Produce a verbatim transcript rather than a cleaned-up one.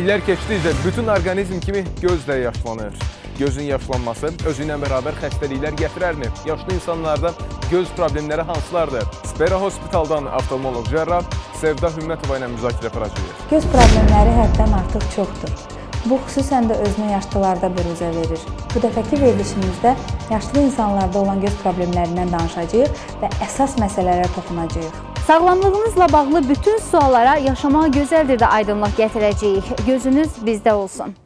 İllər keçdikcə bütün orqanizm kimi göz də yaşlanır. Gözün yaşlanması özü ilə bərabər xəstəliklər gətirərmi? Yaşlı insanlarda göz problemləri hansılardır? Spera Hospitaldan oftalmoloq cərrah Sevda Hümmətova ilə müzakirə aparacağıq. Göz problemləri həddən artıq çoxdur. Bu, xüsusən də özünü yaşlılarda büruzə verir. Bu dəfəki verilişimizdə yaşlı insanlarda olan göz problemlərindən danışacağıq və əsas məsələlərə toxunacağıq. Sağlamlığınızla bağlı bütün suallara Yaşamaq Gözəldir də aydınlıq gətirəcəyik. Gözünüz bizdə olsun.